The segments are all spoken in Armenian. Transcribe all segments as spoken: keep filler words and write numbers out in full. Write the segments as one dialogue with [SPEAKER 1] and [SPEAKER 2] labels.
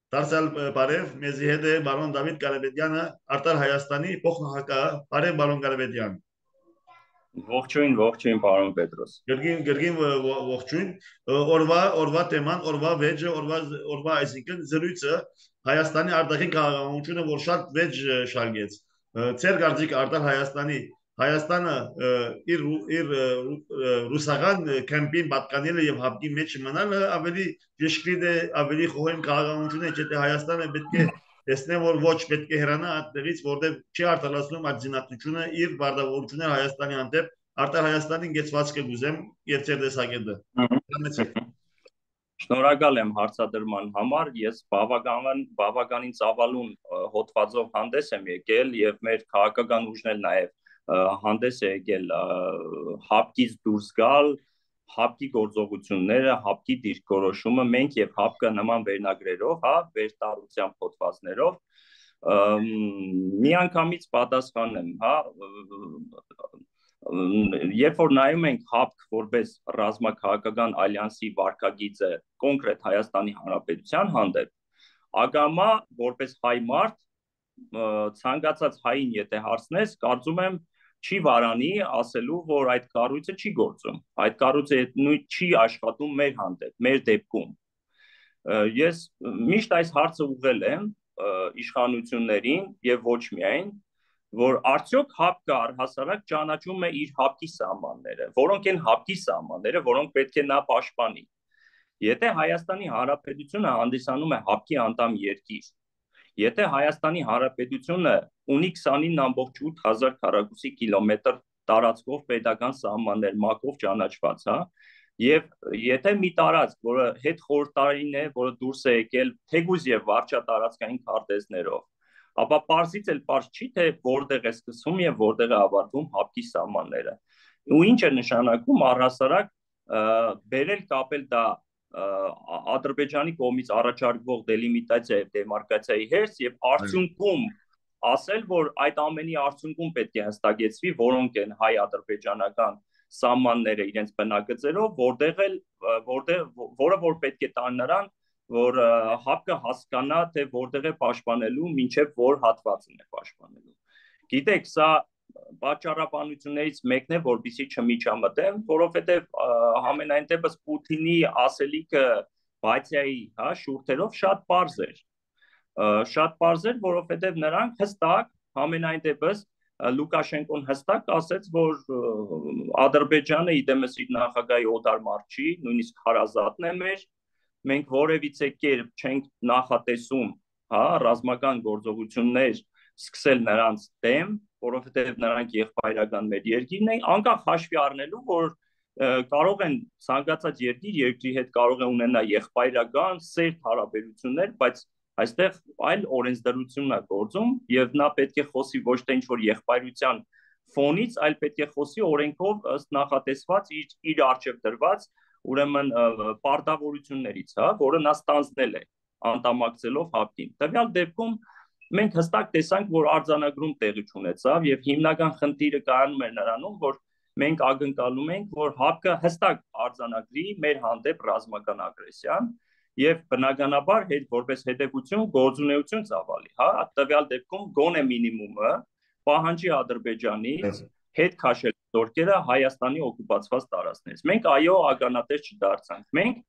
[SPEAKER 1] Դարձյալ բարև, մեզի հետ է բարոն Դավիթ Կարապետյանը, Արտար Հայաստանի փոխնախագահ, բարև բարոն Կարապետյան։
[SPEAKER 2] Ողջույն, ողջույն, պարոն Պետրոս։
[SPEAKER 1] Գրգին գրգին ողջույն, օրվա օրվա թեման, օրվա վեճը, օրվա օրվա այսինքն զրույցը Հայաստանի արտաքին քաղաքականությունը, որ շատ վեճ շարգեց։ Ձեր կարծիք Արտար Հայաստանի Հայաստանը իր իր ռուսական կեմպին պատկանելը եւ հապկի մեջ մնալը ավելի ճշգրիտ է, ավելի խոհեմ քաղաքականություն է, չէ՞ Հայաստանը պետք է տեսնեմ, որ ոչ պետք է հեռանա այդտեղից, որտեղ չի արտահայտվում այդ զինատությունը իր բարդավորությունը Հայաստանի հանդեպ Արտար Հայաստանի գեցվածքը գուզեմ եւ ձեր տեսակետը։ Համեցեք։
[SPEAKER 2] Շնորհակալ եմ հարցադրման համար։ Ես բավական բավականին ծավալուն հոդվածով հանդես եմ եկել եւ մեր քաղաքական ուժն էլ նաեւ հանդես է եկել հապկից դուրս գալ, հապկի գործողությունները, հապկի դիրքորոշումը, մենք եւ հապկը նման վերնագրերով, հա, վերտարության հոդվածներով միանգամից պատասխանեմ, հա, երբ որ նայում ենք հապկ որպես ռազմաքաղաքական ալյանսի վարքագիծը կոնկրետ Հայաստանի Հանրապետության հանդեպ, ակամա որպես հայ մարդ ցանկացած հային եթե հարցնես, կարծում եմ չի վարանի ասելու, որ այդ կառույցը չի գործում, այդ կառույցը նույն չի աշխատում մեր հանդեպ, մեր դեպքում։ Ես միշտ այս հարցը ուղղել եմ իշխանություններին եւ ոչ միայն, որ արդյոք հապկը առհասարակ ճանաչում է իր հապկի սահմանները, որոնք են հապկի սահմանները, որոնք պետք է նա պաշտպանի։ Եթե Հայաստանի Հանրապետությունը հանդիսանում է հապկի անդամ երկիր, եթե Հայաստանի Հանրապետությունը ունի քսանինը ամբողջ ութ հազար քառակուսի կիլոմետր տարածքով պետական սահմաններ մակով ճանաչված, հա, եւ եթե մի տարածք, որը հետ խորհրդային է, որը դուրս է եկել թեգուզ եւ վարչատարածքային քարտեզներով, ապա պարզից էլ պարզ չի, թե որտեղ է սկսվում եւ որտեղ է ավարտվում հապկի սահմանները։ Ու ինչ է նշանակում առհասարակ բերել կապել դա Ադրբեջանի կողմից առաջարկվող դելիմիտացիա եւ դեմարկացիայի հերթ եւ արդյունքում ասել, որ այդ ամենի արդյունքում պետք է հստակեցվի, որոնք են հայ-ադրբեջանական սահմանները իրենց բնակգծերով, որտեղ էլ որտեղ որը որ պետք է տան նրան, որ հապկը հասկանա, թե որտեղ է պաշտպանելու, մինչև որ հատվածն է պաշտպանելու։ Գիտեք, սա պատճառաբանություններից մեկն է, որպեսզի չմիջամտեմ, որովհետև համենայն դեպս Պուտինի ասելիքը Բաթիայի, հա, շուրթերով շատ պարզ էր։ Շատ պարզ էր, որովհետև նրանք հստակ համենայն դեպս Լուկաշենկոն հստակ ասեց, որ Ադրբեջանը իդեմս իր նախագահի օտար մարդ չի, նույնիսկ հարազատն է մեր, մենք որևիցե կերպ չենք նախատեսում, հա, ռազմական գործողություններ սկսել նրանց դեմ, որովհետև նրանք եղբայրական մեր երկիրն են, անկախ հաշվի առնելու, որ կարող են ցանկացած երկիր երկրի հետ կարող է ունենա եղբայրական սերտ հարաբերություններ, բայց այստեղ այլ օրենսդրություն է գործում եւ նա պետք է խոսի ոչ թե ինչ-որ եղբայրության ֆոնից, այլ պետք է խոսի օրենքով ըստ նախատեսված իր իր արժեվ դրված ուրեմն պարտավորություններից, հա, որը նա ստանձնել է անդամակցելով հապկին։ Տվյալ դեպքում մենք հստակ տեսանք, որ արձանագրում տեղի ունեցավ եւ հիմնական խնդիրը կայանում էր նրանում, որ մենք ակնկալում ենք, որ հապկը հստակ արձանագրի մեր հանդեպ ռազմական ագրեսիան եւ բնականաբար հետ որպես հետեւություն գործունեություն ծավալի, հա, տվյալ դեպքում գոնե մինիմումը պահանջի Ադրբեջանից հետ քաշել զորքերը Հայաստանի օկուպացված տարածքներից։ Մենք այո ականատես չդարձանք։ Մենք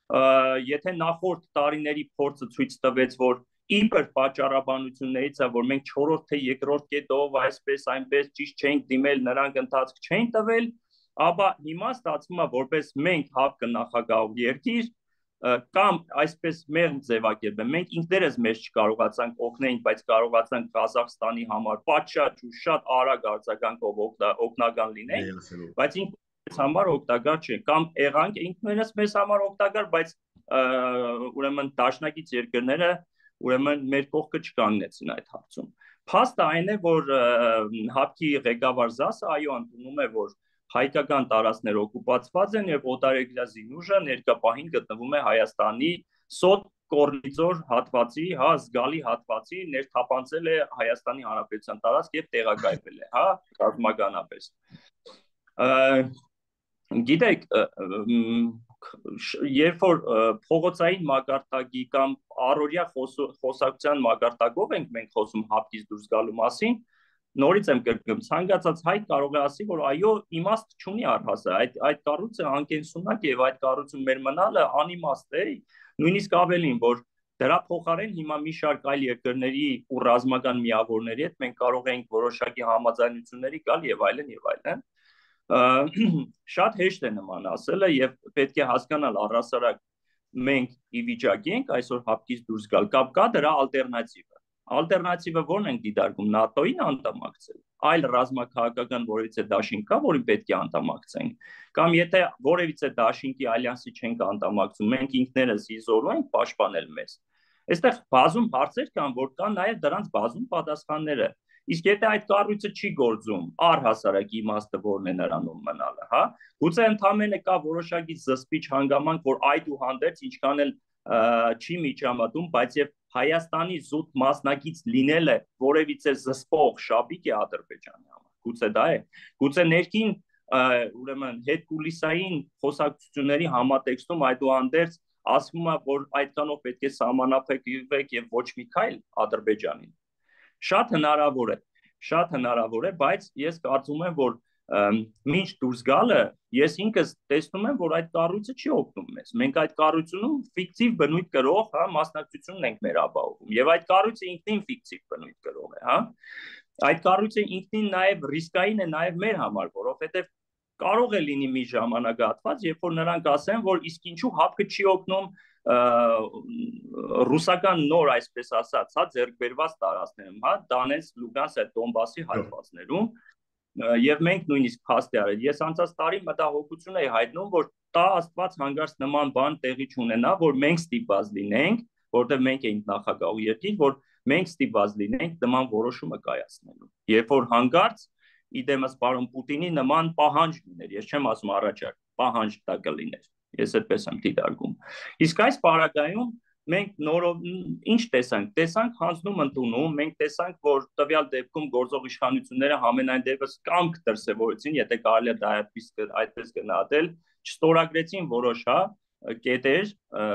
[SPEAKER 2] եթե նախորդ տարիների փորձը ցույց տվեց, որ իբր պատճառաբանություններից է, որ մենք չորրորդ թե երկրորդ կետով այսպես այնպես ճիշտ չենք դիմել, նրանք ընթացք չեն տվել, ապա հիմա ստացվում է, որպես մենք հապկը նախագահող երկիր կամ այսպես մեղմ ձևակերպեմ, մենք ինքներս մեզ չկարողացանք օգնենք, բայց կարողացանք Ղազախստանի համար պատշաճ ու շատ արագ արձագանքով օգնական լինենք, բայց ինքներս համար օգտակար չէ, կամ եղանք ինքներս մեզ համար օգտակար, բայց ուրեմն դաշնակից երկրները ուրեմն մեր կողքը չկանգնեցին այդ հարցում։ Փաստը այն է, որ հապկի ղեկավար ԶԱՍ-ը այո ընդունում է, որ հայկական տարածքներ օկուպացված են եւ օտարերկրյա զինուժը ներկա պահին գտնվում է Հայաստանի Սոտ Կորնիձոր հատվածի, հա, զգալի հատվածի, ներթափանցել է Հայաստանի Հանրապետության տարածք եւ տեղակայվել է, հա, ռազմականապես։ Գիտեք, երբ որ փողոցային մակարդակի կամ առօրյա խոսակցության մակարդակով ենք մենք խոսում հապկից դուրս գալու մասին, նորից եմ կրկնում, ցանկացած հայ կարող է ասի, որ այո, իմաստ չունի առհասարակ, այդ այդ կառույցը անկենսունակ է եւ այդ կառույցում մեր մնալը անիմաստ է, նույնիսկ ավելին, որ դրա փոխարեն հիմա մի շարք այլ երկրների ու ռազմական միավորների հետ մենք կարող ենք որոշակի համաձայնությունների գալ եւ այլն եւ այլն։ Շատ հեշտ է նման ասելը եւ պետք է հասկանալ առհասարակ մենք ի վիճակի ենք այսօր հապկից դուրս գալ կամ կա դրա ալտերնատիվը։ Ալտերնատիվը ո՞րն ենք դիտարկում, նատոյին անդամակցել, այլ ռազմաքաղաքական որևիցե դաշինք կա, որին պետք է անդամակցենք, կամ եթե որևիցե դաշինքի ալյանսի չենք անդամակցում, մենք ինքներս իզորու ենք պաշտպանել մեզ։ Այստեղ բազում հարցեր կան, որ կան նաև դրանց բազում պատասխանները։ Իսկ եթե այդ կառույցը չի գործում, առհասարակ իմաստը որն է նրանում մնալը, հա, գուցե ընդամենը կա որոշակի զսպիչ հանգամանք, որ այդուհանդերձ ինչքան էլ չի միջամտում, բայց եւ Հայաստանի զուտ մասնակից լինելը որևիցե զսպող շաբիկ է Ադրբեջանի համար։ Գուցե դա է, գուցե ներքին ուրեմն հետկուլիսային խոսակցությունների համատեքստում այդուհանդերձ ասվում է, որ այդքանով պետք է սահմանափակվեք եւ ոչ մի քայլ Ադրբեջանին։ Շատ հնարավոր է, շատ հնարավոր է, բայց ես կարծում եմ, որ մինչ դուրս գալը ես ինքս տեսնում եմ, որ այդ կառույցը չի օգնում մեզ։ Մենք այդ կառույցում ֆիկտիվ բնույթ կրող, հա, մասնակցությունն ենք մեր ապահովում, եւ այդ կառույցը ինքնին ֆիկտիվ բնույթ կրող է, հա։ Այդ կառույցը ինքնին նաեւ ռիսկային է նաեւ մեր համար, որովհետեւ կարող է լինի մի ժամանակահատված, երբ որ նրանք ասեն, որ իսկ ինչու հապկը չի օգնում ռուսական նոր, այսպես ասած, հա, ձեռքբերված տարածքներում, հա, Դոնեցկ, Լուգանսկ, այդ Դոնբասի հատվածներում, եւ մենք նույնիսկ փաստ է արել։ Ես անցած տարի մտահոգություն էի հայտնում, որ տա Աստված հանգարց նման բան տեղի չունենա, որ մենք ստիպված լինենք, որտեղ մենք էինք նախագահ երկիր, որ մենք ստիպված լինենք նման որոշումը կայացնելու։ Երբ որ հանգարց իդեմս պարոն Պուտինի նման պահանջ լիներ, ես չեմ ասում առաջարկ, պահանջ դա կլիներ։ Ես այդպես եմ դիտարկում։ Իսկ այս պարագայում մենք նորով ինչ տեսանք, տեսանք հանձնում ընդունում, մենք տեսանք, որ տվյալ դեպքում գործող իշխանությունները համենայն դեպս կամք դրսևորեցին, եթե կարելի է դա այդպես գնահատել, չստորագրեցին որոշ, հա, կետեր,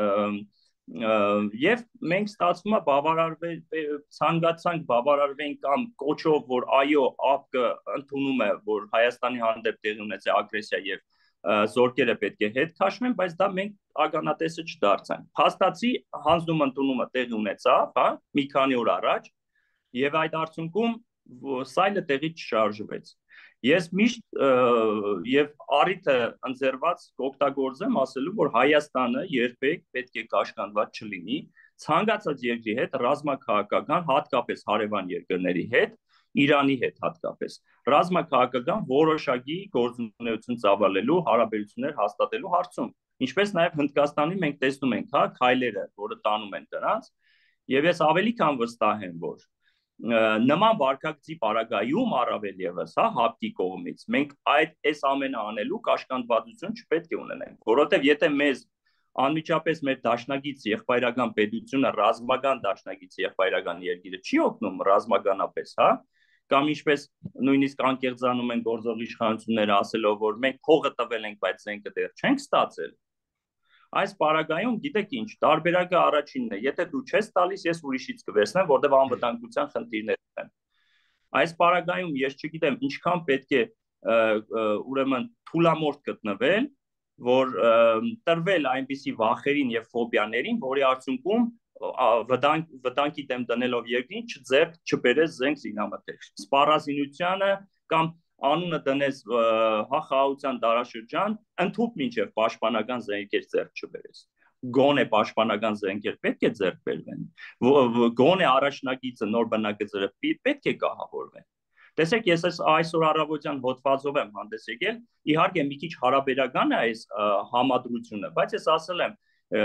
[SPEAKER 2] եւ մենք ստացվում է բավարարվել ցանկացանք բավարարվենք կամ կոչով, որ այո, ԱՊԿ ընդունում է, որ Հայաստանի հանդեպ տեղի ունեցել ագրեսիա եւ զորքերը պետք է հետ քաշվեն, բայց դա մենք ականատեսը չդարձանք։ Փաստացի հանձնում ընդունումը տեղի ունեցավ, հա, մի քանի օր առաջ, եւ այդ արդյունքում սայլը տեղից չշարժվեց։ Ես միշտ եւ առիթը ընձեռված կօգտագործեմ ասելու, որ Հայաստանը երբեք պետք է կաշկանդված չլինի ցանկացած երկրի հետ ռազմաքաղաքական, հատկապես հարևան երկրների հետ, Իրանի հետ հատկապես ռազմաքաղաքական որոշակի գործունեություն ծավալելու, հարաբերություններ հաստատելու հարցում, ինչպես նաև Հնդկաստանի մենք տեսնում ենք, հա, քայլերը, որը տանում են դրանց, եւ ես ավելի քան վստահ եմ, որ նման վարկագծի պարագայում առավել եւս, հա, հապկի կողմից մենք այդ այս ամենը անելու կաշկանդվածություն չպետք է ունենենք, որովհետեւ եթե մեզ անմիջապես մեր դաշնակից եղբայրական պետությունը ռազմական դաշնակից եղբայրական երկիրը չի օգնում ռազմականապես, հա, կամ ինչպես նույնիսկ անկեղծանում են գործող իշխանությունները ասելով, որ մենք փողը տվել ենք, բայց զենքը դեռ չենք ստացել։ Այս պարագայում գիտեք ինչ, տարբերակը առաջինն է, եթե դու չես տալիս, ես ուրիշից կվերցնեմ, որտեղ անվտանգության խնդիրներ են։ Այս պարագայում ես չգիտեմ ինչքան պետք է ուրեմն թուլամորթ գտնվել, որ տրվել այնպիսի վախերին եւ ֆոբիաներին, որի արդյունքում վտանգ վտանգի դեմ դնելով երկրին չձեռք չբերես զենք զինամթերք։ Սպառազինությանը կամ անունը դնես հա խաղաղության դարաշրջան, ընդհուպ մինչև պաշտպանական զենքեր ձեռք չբերես։ Գոնե պաշտպանական զենքեր պետք է ձեռք բերվեն։ Գոնե առաջնակիցը նոր բնակիչները պետք է կահավորվեն։ Տեսեք, ես այսօր առավոտյան հոդվածով եմ հանդես եկել, իհարկե մի քիչ հարաբերական է այս համադրությունը, բայց ես ասել եմ,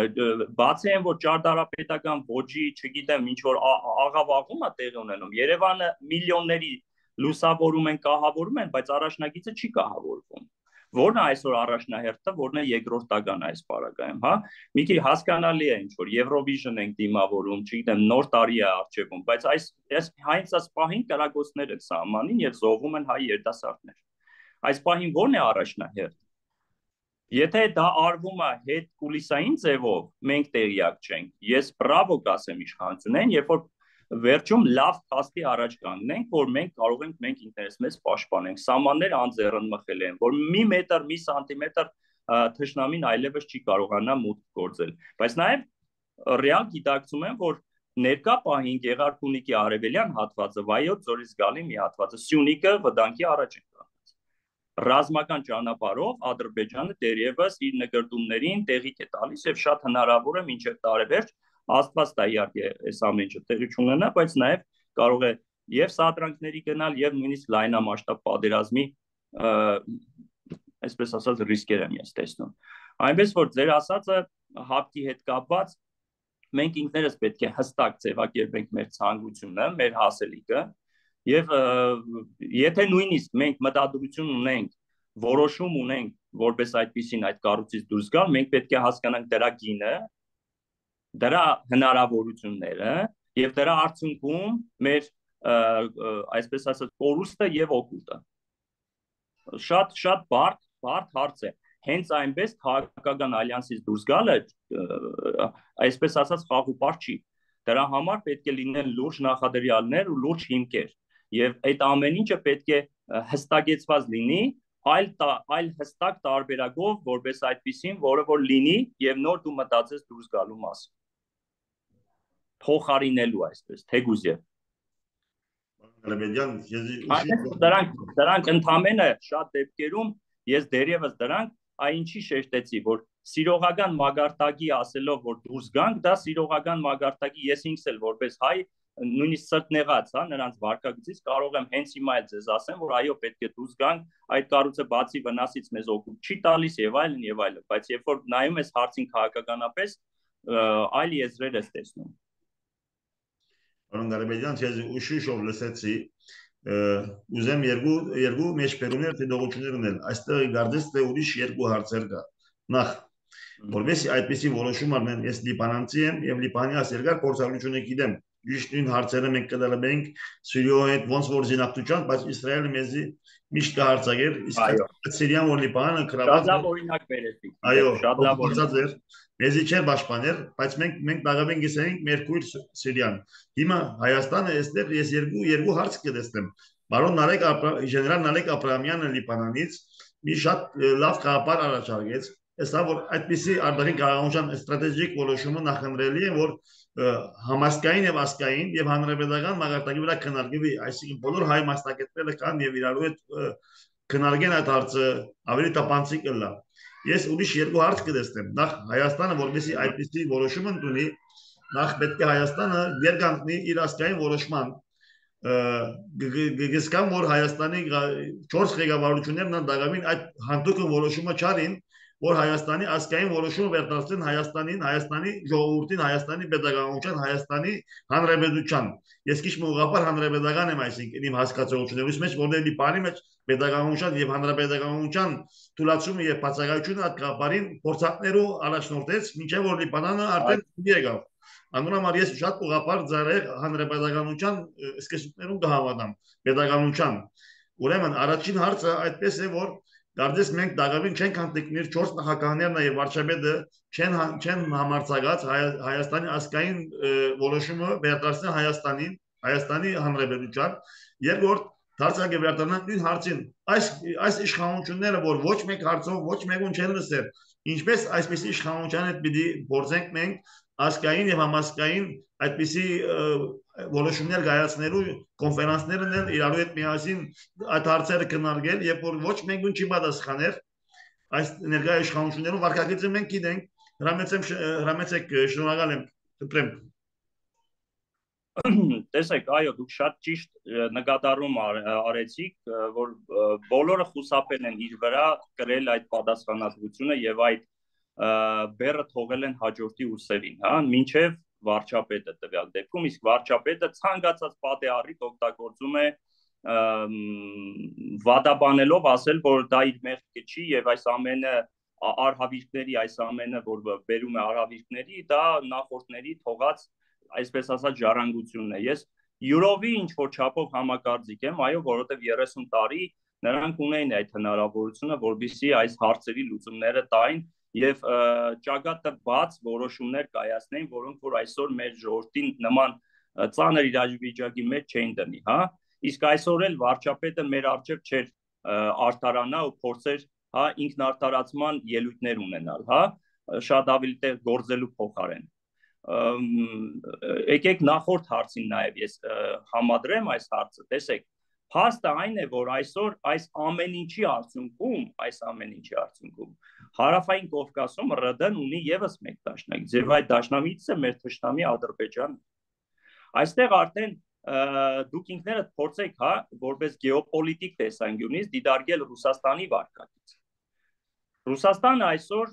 [SPEAKER 2] բացի այն, որ ճարտարապետական ոճի, չգիտեմ, ինչ որ աղավաղում է տեղի ունենում, Երևանը միլիոնների լուսավորում են, կահավորում են, բայց առաջնագիծը չի կահավորվում։ Որն է այսօր առաջնահերթը, որն է երկրորդական այս պարագայում, հա։ Մի քիչ հասկանալի է ինչ որ Eurovision ենք դիմավորում, չգիտեմ, նոր տարի է առջևում, բայց այս այս հենց այս պահին կրակոցներ են սահմանին եւ զոհվում են հայ երիտասարդներ։ Այս պահին ո՞րն է առաջնահերթ։ Եթե դա արվում է հետ կուլիսային ձևով, մենք տեղյակ չենք։ Ես բրավո կասեմ իշխանություններին, երբ որ վերջում լավ փաստի առաջ կանգնենք, որ մենք կարող ենք մենք ինտերես մեզ պաշտպանենք։ Սահմաններ անձեռնմխել են, որ մի մետր, մի սանտիմետր թշնամին այլևս չի կարողանա մուտք գործել։ Բայց նաև ռեալ գիտակցում եմ, որ ներկա պահին Գեղարքունիքի արևելյան հատվածը, Վայոց ձորից գալի մի հատվածը, Սյունիքը վտանգի առաջ են կանգնած։ Ռազմական ճանապարհով Ադրբեջանը դերևս իր նկարտումներին տեղիք է տալիս եւ շատ հնարավոր է մինչեւ տարեվերջ Աստված տա իհարկե այս ամեն ինչը տեղի չունենա, բայց նաև կարող է եւ սադրանքների գնալ եւ նույնիսկ լայնամասշտաբ պատերազմի այսպես ասած ռիսկեր եմ ես տեսնում։ Այնպես որ ձեր ասածը հապկի հետ կապված մենք ինքներս պետք է հստակ ձևակերպենք մեր ցանկությունը, մեր հասելիքը եւ եթե նույնիսկ մենք մտադրություն ունենք, որոշում ունենք, որպես այդպեսին այդ կառույցից դուրս գալ, մենք պետք է հասկանանք դրա գինը, դրա հնարավորությունները եւ դրա արդյունքում մեր այսպես ասած կորուստը եւ օգուտը։ Շատ շատ բարդ բարդ հարց է։ Հենց այնպես քաղաքական ալյանսից դուրս գալը այսպես ասած խաղուպար չի։ Դրա համար պետք է լինեն լուրջ նախադրյալներ ու լուրջ հիմքեր եւ այդ ամեն ինչը պետք է հստակեցված լինի այլ այլ հստակ տարբերակով, որպես այդպեսին, որը որ լինի եւ նոր դու մտածես դուրս գալու մասին։ Փոխարինելու այսպես թեգուզ եւ դրանք դրանք ընդամենը շատ դեպքերում ես դերևս դրանք այ ինչի շեշտեցի, որ սիրողական մագարտակի ասելով, որ դուրս գանք, դա սիրողական մագարտակի ես ինքս էլ որպես հայ նույնիսկ սրտնեղած, հա, նրանց վարկագծից կարող եմ հենց հիմա էլ ձեզ ասեմ, որ այո, պետք է դուրս գանք, այդ կառույցը բացի վնասից մեզ օգուտ չի տալիս եւ այլն եւ այլն, բայց երբ որ նայում ես հարցին քաղաքականապես, այլ եզրեր ես տեսնում։
[SPEAKER 1] Պարոն Ղարաբեդյան, ես ուշիշով լսեցի, ուզեմ երկու երկու մեջբերումներ դիտողություններ ունել։ Այստեղ գարդես թե ուրիշ երկու հարցեր կա։ Նախ, որպես այդպեսի որոշում առնեն, ես լիբանանցի եմ եւ լիբանանից երկար փորձառությունը գիտեմ։ Ճիշտ նույն հարցերը մենք կդալենք Սիրիայի հետ ոնց որ զինակցության, բայց Իսրայելը մեզի միշտ կհարցակեր, իսկ Սիրիան որ Լիբանանը գրաված։
[SPEAKER 2] Շատ լավ օրինակ բերեցիք։
[SPEAKER 1] Այո, շատ լավ օրինակ։ Մեզի չէ պաշտպաներ, բայց մենք մենք դաղավեն գիսենք մեր քույր Սիրիան։ Հիմա Հայաստանը այստեղ ես երկու երկու հարց կտեսնեմ։ Բարոն Նարեկ գեներալ Նարեկ Աբրահամյանը Լիբանանից մի շատ լավ խաղապար առաջարկեց։ Հեսա որ այդպիսի արտաքին քաղաքական ստրատեգիկ որոշումը նախընտրելի է, որ համասկային եւ ասկային եւ հանրապետական մագարտակի վրա քննարկվի, այսինքն բոլոր հայ մասնակիցները կան եւ իրարու հետ քննարկեն այդ հարցը ավելի տապանցիկ կլա։ Ես ուրիշ երկու հարց կտեսնեմ։ Նախ Հայաստանը որպեսզի այդպիսի որոշում ընդունի, նախ պետք է Հայաստանը ներկանգնի իր ասկային որոշման։ Գսկամ որ Հայաստանի չորս ղեկավարություններն դակամին այդ հանդուկը որոշումը չարին, որ Հայաստանի ասկային որոշումը վերտացնեն Հայաստանին, Հայաստանի ժողովրդին, Հայաստանի պետականության, Հայաստանի հանրապետության։ Ես քիչ մողապար հանրապետական եմ, այսինքն իմ հասկացողությունից մեջ, որտեղ մի բանի մեջ պետականության եւ հանրապետականության թույլատվումը եւ բացակայությունը այդ կապարին փորձակներու առաջնորդեց, մինչեւ որ Լիբանանը արդեն եկավ։ Անունհամար ես շատ ուղղափառ ձեռեր հանրապետականության սկզբներում կհավատամ, պետականության։ Ուրեմն առաջին հարցը այդպես է, որ Դարձես մենք դակավին չենք հանդիքնիր չորս նախագահներն եւ վարչապետը չեն չեն համարձակած Հայաստանի ասկային որոշումը վերադարձնել Հայաստանին, Հայաստանի հանրապետության։ Երկրորդ դարձակը վերադառնալ նույն հարցին։ Այս այս իշխանությունները, որ ոչ մեկ հարցով ոչ մեկուն չեն լսել, ինչպես այսպեսի իշխանության հետ պիտի գործենք մենք ասկային եւ համասկային այդպիսի որոշումներ կայացնելու կոնֆերանսներն են իրարու հետ միասին այդ հարցերը քննարկել, երբ որ ոչ մեկուն չի պատասխաներ այս ներկայ իշխանություններում վարկագիծը մենք գիտենք, հրամեցեմ հրամեցեք շնորհակալ եմ, խնդրեմ։
[SPEAKER 2] Տեսեք, այո, դուք շատ ճիշտ նկատառում արեցիք, որ բոլորը խուսափել են իր վրա կրել այդ պատասխանատվությունը եւ այդ բերը թողել են հաջորդի ուսերին, հա, մինչեւ վարչապետը տվյալ դեպքում, իսկ վարչապետը ցանկացած պատեհառիթ օգտագործում է վատաբանելով ասել, որ դա իր մեղքը չի եւ այս ամենը արհավիրքների, այս ամենը, որ բերում է արհավիրքների, դա նախորդների թողած, այսպես ասած, ժառանգությունն է։ Ես յուրովի ինչ որ չափով համակարծիք եմ, այո, որովհետեւ երեսուն տարի նրանք ունեին այդ հնարավորությունը, որովհետեւ այս հարցերի լուծումները տային եւ ճակատը բաց որոշումներ կայացնեն, որոնք որ այսօր մեր ժողովրդին նման ծանր իրավիճակի մեջ չէին դնի, հա։ Իսկ այսօր էլ վարչապետը մեր առջև չէր արդարանա ու փորձեր, հա, ինքնարդարացման ելույթներ ունենալ, հա, շատ ավելի տեղ գործելու փոխարեն։ Եկեք նախորդ հարցին նաև ես համադրեմ այս հարցը, տեսեք, փաստը այն է, որ այսօր այս ամեն ինչի արդյունքում, այս ամեն ինչի արդյունքում Հարավային Կովկասում ՌԴ-ն ունի եւս մեկ դաշնակից, եւ այդ դաշնակիցը մեր թշնամի Ադրբեջանն է։ Այստեղ արդեն դուք ինքներդ փորձեք, հա, որպես գեոպոլիտիկ տեսանկյունից դիտարկել Ռուսաստանի վարկագիծը։ Ռուսաստանը այսօր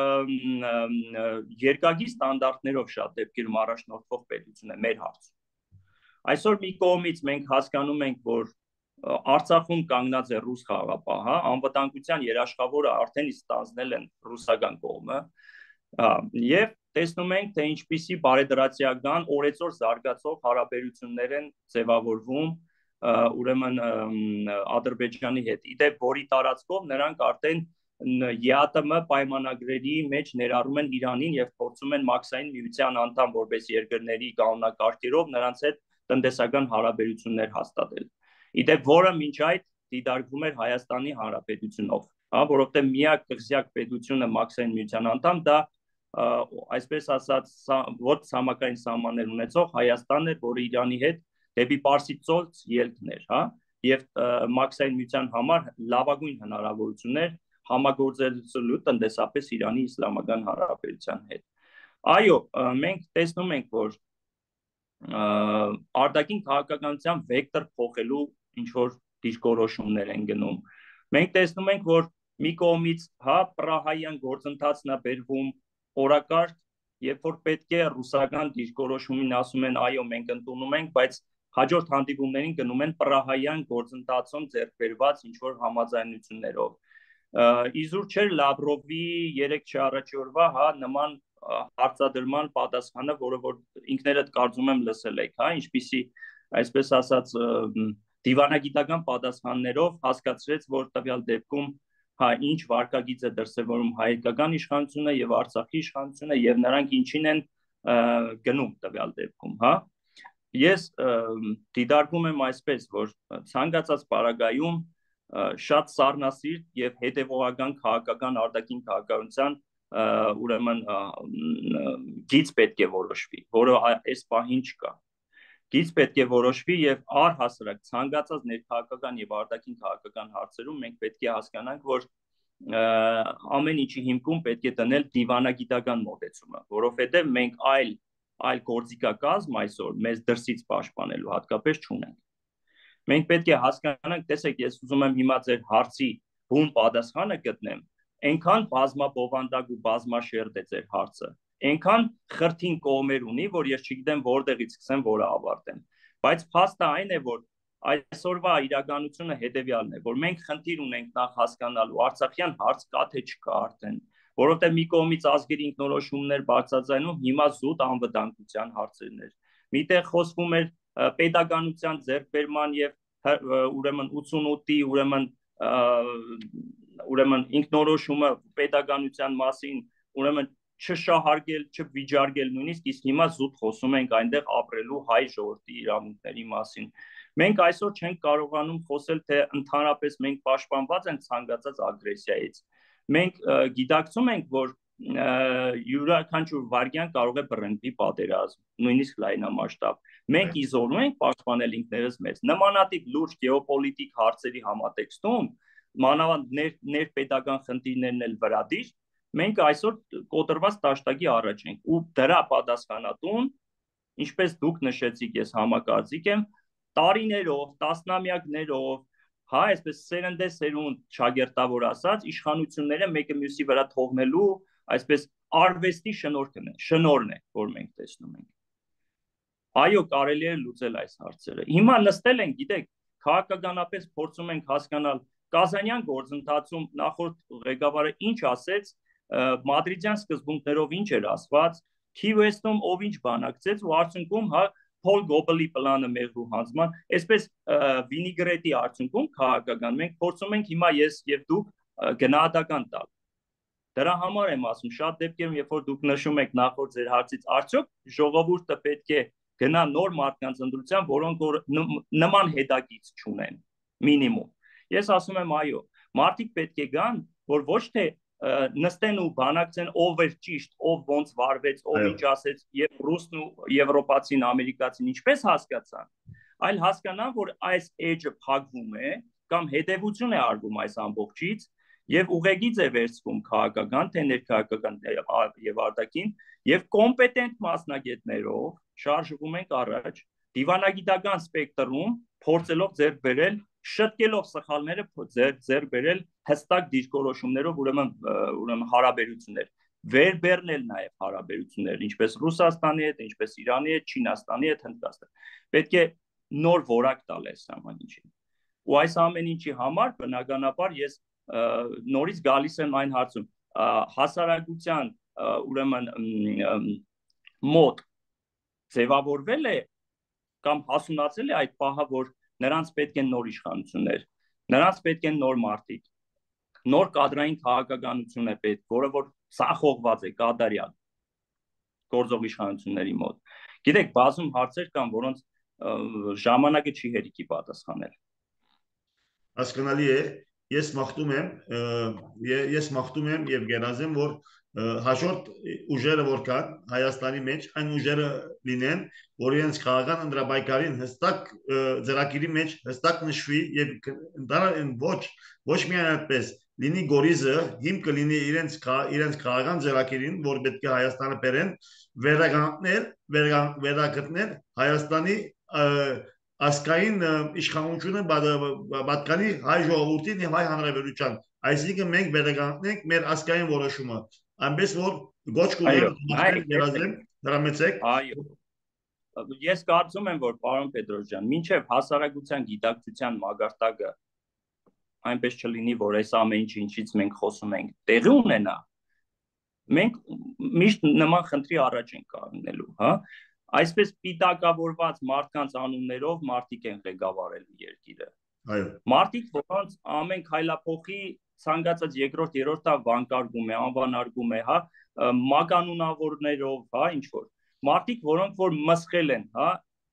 [SPEAKER 2] երկակի ստանդարտներով շատ դեպքերում առաջնորդվող պետություն է մեր հարցում։ Այսօր մի կողմից մենք հասկանում ենք, որ Արցախում կանգնած է ռուս խաղաղապահ, հա, անվտանգության երաշխավորը արդեն ստանձնել են ռուսական կողմը, եւ տեսնում ենք, թե ինչպիսի բարեդրացիական օրեցօր զարգացող հարաբերություններ են ձևավորվում ուրեմն Ադրբեջանի հետ։ Իդեպ որի տարածքով նրանք արդեն ԵԱՏՄ պայմանագրերի մեջ ներառում են Իրանին եւ փորձում են մաքսային միության անդամ որպես երկրների կանոնակարգերով նրանց հետ տնտեսական հարաբերություններ հաստատել։ Իդեպ որը մինչ այդ դիտարկվում էր Հայաստանի Հանրապետությունով, հա, որովհետեւ միակ կղզյակ պետությունը մաքսային միության անդամ դա այսպես ասած ոչ ցամաքային սահմաններ ունեցող Հայաստանն էր, որը Իրանի հետ դեպի Պարսից ծոց ելքն էր, հա, եւ մաքսային միության համար լավագույն հնարավորություններ համագործելու տնտեսապես Իրանի Իսլամական Հանրապետության հետ։ Այո, մենք տեսնում ենք, որ արտաքին քաղաքականության վեկտոր փոխելու ինչ որ դիրքորոշումներ են գնում։ Մենք տեսնում ենք, որ մի կողմից, հա, պրահայյան գործընթացն է բերվում օրակարգ, երբ որ պետք է ռուսական դիրքորոշումին ասում են, այո, մենք ընդունում ենք, բայց հաջորդ հանդիպումներին գնում են պրահայյան գործընթացում ձեռք բերված ինչ որ համաձայնություններով։ Իզուր չէր Լավրովի երեք չառաջի օրվա, հա, նման հարցադրման պատասխանը, որը որ ինքներդ կարծում եմ լսել եք, հա, ինչպիսի, այսպես ասած, դիվանագիտական պատասխաններով հասկացրեց, որ տվյալ դեպքում, հա, ինչ վարկագիծ է դրսևորում հայկական իշխանությունը եւ Արցախի իշխանությունը եւ նրանք ինչին են գնում տվյալ դեպքում, հա։ Ես դիտարկում եմ այսպես, որ ցանկացած պարագայում շատ սառնասիրտ եւ հետեւողական քաղաքական արտաքին քաղաքականության ուրեմն գիծ պետք է որոշվի, որը այս պահին չկա։ Գիծ պետք է որոշվի եւ առհասարակ ցանկացած ներքաղաքական եւ արտաքին քաղաքական հարցերում մենք պետք է հասկանանք, որ ամեն ինչի հիմքում պետք է դնել դիվանագիտական մոտեցումը, որովհետեւ մենք այլ այլ գործիքակազմ այսօր մեզ դրսից պաշտպանելու հատկապես չունենք։ Մենք պետք է հասկանանք, տեսեք, ես ուզում եմ հիմա ձեր հարցի բուն պատասխանը գտնեմ, այնքան բազմաբովանդակ ու բազմաշերտ է ձեր հարցը, այնքան խրթին կողմեր ունի, որ ես չգիտեմ որտեղից սկսեմ, որը ավարտեմ։ Բայց փաստը այն է, որ այսօրվա իրականությունը հետեւյալն է, որ մենք խնդիր ունենք նախ հասկանալու Արցախյան հարց կա թե չկա արդեն, որովհետեւ մի կողմից ազգերի ինքնորոշումներ բարձրացնում, հիմա զուտ անվտանգության հարցերներ։ Միտեղ խոսվում էր պետականության ձեռքբերման եւ ուրեմն ութսունութի ուրեմն ուրեմն ինքնորոշումը պետականության մասին, ուրեմն չշահարկել, չվիճարկել նույնիսկ, իսկ հիմա զուտ խոսում ենք այնտեղ ապրելու հայ ժողովրդի իրավունքների մասին։ Մենք այսօր չենք կարողանում խոսել, թե ընդհանրապես մենք պաշտպանված ենք ցանկացած ագրեսիայից։ Մենք գիտակցում ենք, որ յուրաքանչյուր վարքյան կարող է բռնկվի պատերազմ, նույնիսկ լայնամասշտաբ։ Մենք իզորում ենք պաշտպանել ինքներս մեզ։ Նմանատիպ լուրջ գեոպոլիտիկ հարցերի համատեքստում, մանավանդ ներպետական խնդիրներն էլ վրադիր, մենք այսօր կոտրված տաշտակի առաջ ենք ու դրա պատասխանատուն, ինչպես դուք նշեցիք, ես համակարծիք եմ, տարիներով, տասնամյակներով, հա, այսպես սերնդեսերունդ շագերտավոր ասած, իշխանությունները մեկը մյուսի վրա թողնելու, այսպես արվեստի շնորհքն է, շնորհն է, որ մենք տեսնում ենք։ Այո, կարելի է լուծել այս հարցերը։ Հիմա նստել ենք, գիտեք, քաղաքականապես փորձում ենք հասկանալ Կազանյան գործընթացում նախորդ ղեկավարը ինչ ասեց, Մադրիդյան սկզբունքներով ինչ էր ասված, Քիև Վեսթում ով ինչ բանակցեց ու արդյունքում, հա, Փոլ Գոբլի պլանը մեղրու հանձնման, այսպես վինիգրետի արդյունքում քաղաքական մենք փորձում ենք հիմա ես եւ դուք գնահատական տալ։ Դրա համար եմ ասում, շատ դեպքերում, երբ որ դուք նշում եք նախորդ ձեր հարցից, արդյոք ժողովուրդը պետք է գնա նոր մարդկանց ընտրության, որոնք որ նման հետագից չունեն, մինիմում։ Ես ասում եմ այո, մարդիկ պետք է գան, որ ոչ թե նստեն ու բանակցեն ով էր ճիշտ, ով ոնց վարվեց, ով ինչ ասեց, եւ ռուսն ու եվրոպացին, ամերիկացին ինչպես հասկացան, այլ հասկանան, որ այս edge-ը փակվում է կամ հետևություն է արվում այս ամբողջից եւ ուղեգիծ է վերցվում քաղաքական, թե ներքաղաքական եւ արտաքին եւ կոմպետենտ մասնագետներով շարժվում ենք առաջ դիվանագիտական սպեկտրում փորձելով ձեռք բերել շտկելով սխալները ձեռք բերել հստակ դիրքորոշումներով ուրեմն ուրեմն հարաբերություններ վերբերնել նաեւ հարաբերություններ ինչպես Ռուսաստանի հետ, ինչպես Իրանի հետ, Չինաստանի հետ, Հնդկաստանի պետք է նոր որակ տալ այս համանիշին ու այս ամեն ինչի համար բնականաբար ես նորից գալիս եմ այն հարցում հասարակության ուրեմն մոտ ձևավորվել է կամ հասունացել է այդ պահը որ նրանց պետք են նոր իշխանություններ նրանց պետք են նոր մարդիկ նոր կադրային քաղաքականություն է պետք որը որ սախողված է կադարյալ գործող իշխանությունների մոտ գիտեք բազում հարցեր կան որոնց ժամանակը չի հերիքի պատասխանել
[SPEAKER 1] հասկանալի է Ես մաղթում եմ, ես մաղթում եմ եւ գերազեմ, որ հաջորդ ուժերը որ կան Հայաստանի մեջ, այն ուժերը լինեն, որ իրենց քաղաքական ընդրաբայկարին հստակ ձեռագիրի մեջ հստակ նշվի եւ ընդհանրեն ոչ ոչ միայն այդպես լինի գորիզը հիմքը լինի իրենց իրենց քաղաքական ձեռագիրին, որ պետք է Հայաստանը բերեն, վերականգնել, վերականգնել Հայաստանի Ասկային իշխանությունը պատկանի հայ ժողովրդին եւ հայ հանրապետության այսինքն մենք վերականգնենք մեր ասկային որոշումը այնպես որ գոչ կունենանք երազեմ դրամեցեք
[SPEAKER 2] այո ես կարծում եմ որ պարոն Պետրոսյան մինչեւ հասարակության գիտակցության մագարտակը այնպես չլինի որ այս ամեն ինչ ինչից մենք խոսում ենք տեղի ունենա մենք միշտ նման խնդրի առաջ ենք կանգնելու հա Այսպես պիտակավորված մարդկանց անուններով մարդիկ են ղեկավարելու երկիրը։
[SPEAKER 1] Այո։
[SPEAKER 2] Մարդիկ, որոնց ամեն քայլափոխի ցանկացած երկրորդ, երրորդը վանկարգում է, անվանարգում է, հա, մականունավորներով, հա, ինչ որ։ Մարդիկ, որոնք որ մսխել են, հա,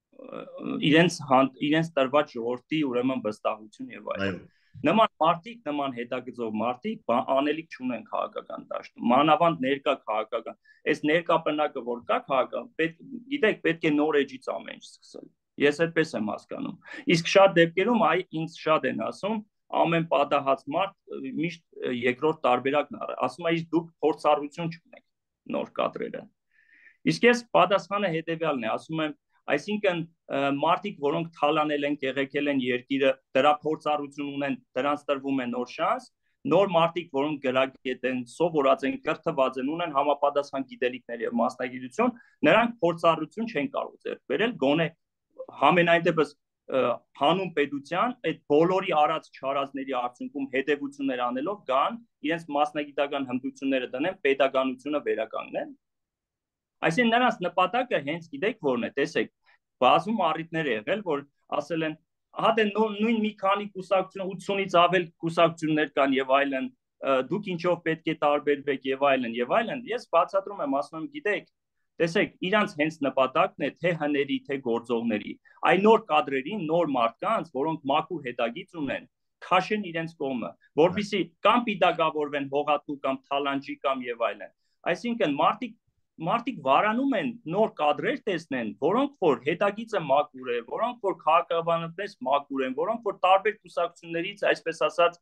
[SPEAKER 2] իրենց իրենց տրված ժողովրդի ուրեմն վստահություն եւ այլն։
[SPEAKER 1] Այո։
[SPEAKER 2] Նման մարդիկ, նման հետագծող մարդիկ անելիք չունեն քաղաքական դաշտում։ Մանավանդ ներկա քաղաքական։ Այս ներկա բնակը որ կա քաղաքական, պետք գիտեք, պետք է նոր էջից ամեն ինչ սկսել։ Ես այդպես եմ հասկանում։ Իսկ շատ դեպքերում այ ինձ շատ են ասում, ամեն պատահած մարդ միշտ երկրորդ տարբերակն առ։ Ասում է, իսկ դուք փորձառություն չունեք նոր կադրերը։ Իսկ ես պատասխանը հետեւյալն է, ասում եմ Այսինքն մարդիկ, որոնք թալանել են, կեղեքել են երկիրը, դրա փորձառություն ունեն, դրանց տրվում է նոր շանս, նոր մարդիկ, որոնք գրագետ են, սովորած են, կրթված են, ունեն համապատասխան գիտելիքներ եւ մասնագիտություն, նրանք փորձառություն չեն կարող ձեռք բերել, գոնե համենայն դեպս հանուն պետության այդ բոլորի արած չարածների արդյունքում հետևություններ անելով գան, իրենց մասնագիտական հմտությունները դնեն, պետականությունը վերականգնեն Այսինքն նրանց նպատակը հենց գիտեք որն է, տեսեք, բազում առիթներ է եղել, որ ասել են, հա դե նույն մի քանի կուսակցություն, ութսունից ավել կուսակցություններ կան եւ այլն, դուք ինչով պետք է տարբերվեք եւ այլն եւ այլն, ես բացատրում եմ, ասում եմ, գիտեք, տեսեք, իրանց հենց նպատակն է թե հների, թե գործողների, այ նոր կադրերին, նոր մարդկանց, որոնք մաքուր հետագիծ ունեն, քաշեն իրենց կողմը, որպեսզի կամ պիտակավորվեն հողատու կամ թալանջի կամ եւ այլն։ Այսինքն մարդիկ Մարդիկ վարանում են նոր կադրեր տեսնեն, որոնք որ հետագիծը մաքուր է, որոնք որ քաղաքականապես մաքուր են, որոնք որ տարբեր կուսակցություններից, այսպես ասած,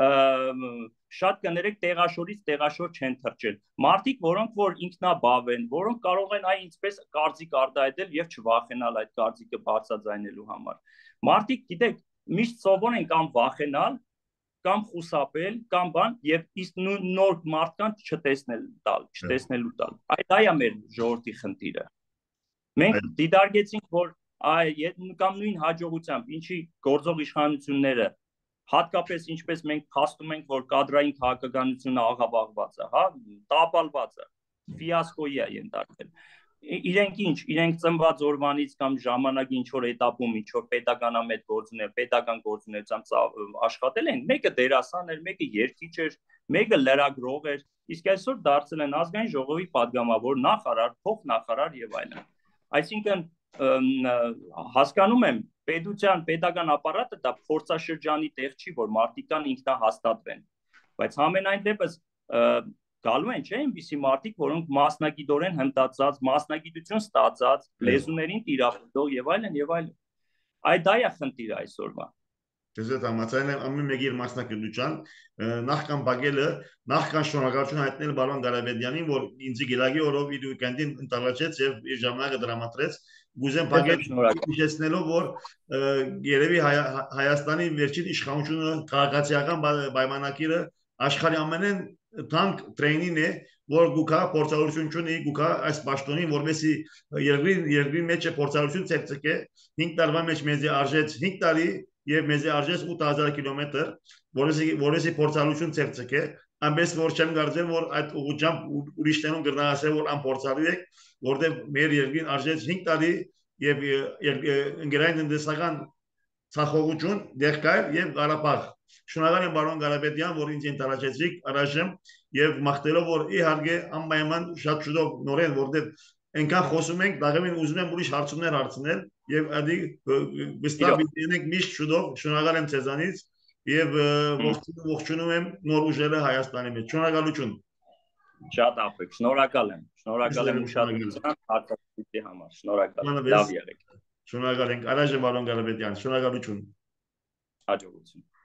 [SPEAKER 2] շատ կներեք տեղաշորից տեղաշոր չեն թռչել։ Մարդիկ, որոնք որ ինքնաբավ են, որոնք կարող են այ ինչպես կարծիք արտահայտել եւ չվախենալ այդ կարծիքը բարձրաձայնելու համար։ Մարդիկ, գիտեք, միշտ սովոր են կամ վախենալ կամ խուսափել, կամ բան, եւ իսկ նոր մարդկանց չտեսնել տալ, չտեսնելու տալ։ Այդ դա է մեր ժողովրդի խնդիրը։ Մենք դիտարկեցինք, որ այ կամ նույն հաջողությամբ, ինչի գործող իշխանությունները, հատկապես ինչպես մենք փաստում ենք, որ կադրային քաղաքականությունը աղավաղված է, հա, տապալված է, ֆիասկոյի է ենթարկվել։ իրենք ինչ, իրենք ծնված օրվանից կամ ժամանակի ինչ որ этаպում ինչ որ պետականամետ գործունեություն, պետական գործունեությամբ աշխատել են, մեկը դերասան էր, մեկը երգիչ էր, մեկը լրագրող էր, իսկ այսօր դարձել են ազգային ժողովի падգամավոր, նախարար, փոխնախարար եւ այլն։ Այսինքն հասկանում եմ, պետության պետական ապարատը դա փորձաշրջանի տեղ չի, որ մարդիկ կան ինքնահաստատվեն, բայց համենայն դեպս գալու են, չէ՞, այնպիսի մարդիկ, որոնք մասնագիտորեն հմտացած, մասնագիտություն ստացած, լեզուներին տիրապետող եւ այլն եւ այլն։ Այդ դա է խնդիրը այսօրվա։
[SPEAKER 1] Դες համաձայն եմ ամեն մեկի իր մասնագիտության, նախքան բագելը, նախքան շնորհակալություն հայտնել բարոն Ղարաբեդյանին, որ ինձ գիրագի օրով իր ուիկենդին ընտալացեց եւ իր ժամանակը դրամատրեց։ Գուզեմ բագել հիշեցնելով, որ երևի Հայաստանի վերջին իշխանությունը քաղաքացիական պայմանագիրը աշխարհի ամենեն թանկ տրեյնին է, որ գուկա փորձառություն ունի, գուկա այս պաշտոնին, որովհետեւ երկրի երկրի մեջ է փորձառություն ցեցկե, հինգ տարվա մեջ մեզի արժեց հինգ տարի եւ մեզի արժեց ութ հազար կիլոմետր, որովհետեւ որովհետեւ փորձառություն ցեցկե, ամենից որ չեմ կարծեմ, որ այդ ուղղությամբ ուրիշներուն գրնասել, որ ան փորձառու եք, որովհետեւ մեր երկրին արժեց հինգ տարի եւ ընկերային տնտեսական ցախողություն, դերկայր եւ Ղարաբաղ։ Շնորհակալ եմ բարոն Ղարաբեդյան, որ ինձ ընտարացեցիք առայժմ եւ մաղթելով, որ իհարկե անպայման շատ շուտով նորեն, որովհետեւ այնքան խոսում ենք, դաղեմին ուզում եմ ուրիշ հարցումներ հարցնել եւ ադի վստահ լինենք միշտ շուտով։ Շնորհակալ եմ ցեզանից եւ ողջունում եմ նոր ուժերը Հայաստանի մեջ։ Շնորհակալություն։
[SPEAKER 2] Շատ ապրեք, շնորհակալ եմ։ Շնորհակալ եմ ուշադրության արտադրության համար։ Շնորհակալ։ Լավ եղեք։
[SPEAKER 1] Շնորհակալ ենք։ Առայժմ բարոն Ղարաբեդյան, շնորհակալություն։
[SPEAKER 2] Հաջողություն։